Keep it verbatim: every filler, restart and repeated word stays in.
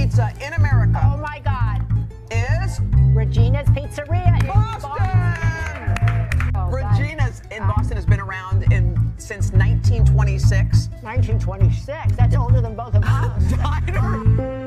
pizza in America. Oh my God. Is Regina's Pizzeria in Boston. Boston. Oh, Regina's God. in Boston has been around in since nineteen twenty-six. nineteen twenty-six. That's older than both of us. Diner.